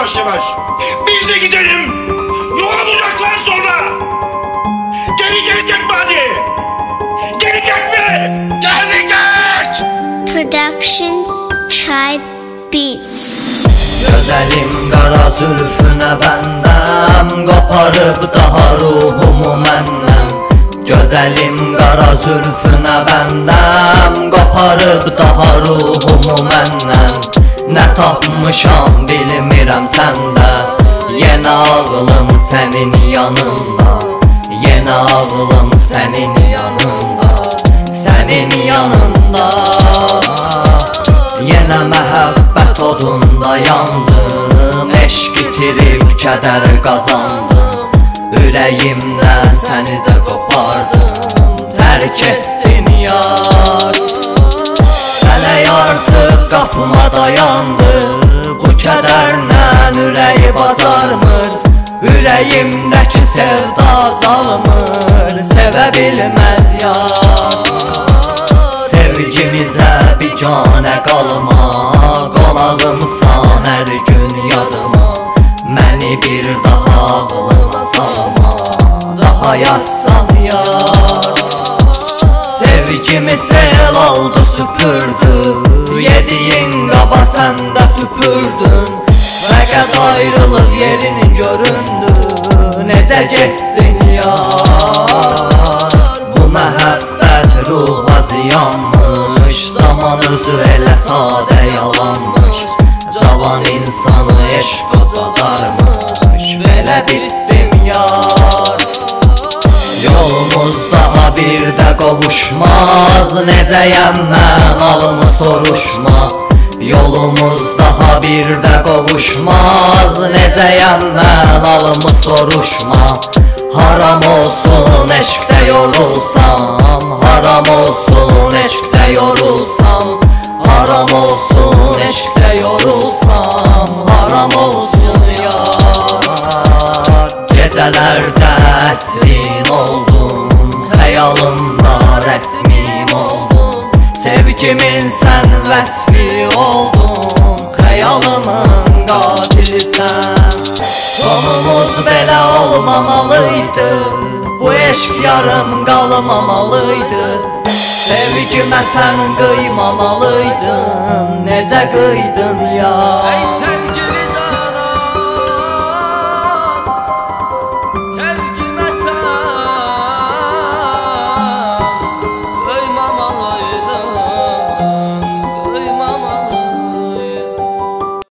yavaş yavaş. Biz de gidelim. Ne olacak lan sonra? Geri gelecek mi hadi? Gelecek mi? Gelmeyecek! Production Tribe Beats. Gözəlim qara zülfünə bəndəm, qoparıb daha ruhumu məndən. Gözəlim qara zülfünə bəndəm, qoparıb daha ruhumu məndən. Nə tapmışam bilmirəm səndə, yenə ağlım sənin yanında. Yenə ağlım sənin yanında, sənin yanında. Yenə məhəbbət odunda yandım, eşq itirib kədər qazandım. Ürəyimdə səni də qopardım, tərk etdin yar. Fələk artıq qapıma dayandı, bu kədərlə ürəyi bacarmır. Ürəyimdəki sevda azalmır, sevə bilməz yar. Sevgimizə biganə qalma, qonağımsan hər gün yadıma. Məni bir daha ağlına salma, daha yatsam yar. Sevgimi sel aldı süpürdü, yediyin qaba sən də tüpürdün. Fəqət ayrılıq yerinin göründü, necə getdin yar. Bu məhəbbət ruha ziyanmış, zaman özü elə sadə yalanmış. Cavan insanı eşq qocadarmış, belə bitdim yar. Yolumuz daha bir də qovuşmaz, necəyəm mən halımı soruşma. Yolumuz daha bir də qovuşmaz, necəyəm mən halımı soruşma. Haram olsun eşqdə yorulsam, haram olsun eşqdə yorulsam. Haram olsun eşqdə yorulsam, haram olsun yar. Gecələrdə əsrin oldum, xəyalımda rəsmim oldum. Sevgimin sən vəsfi oldum, xəyalımın qatilisən. Sonumuz belə olmamalıydı, bu eşq yarım qalmamalıydı. Sevgimə sən qıymamalıydın, necə qıydın ya?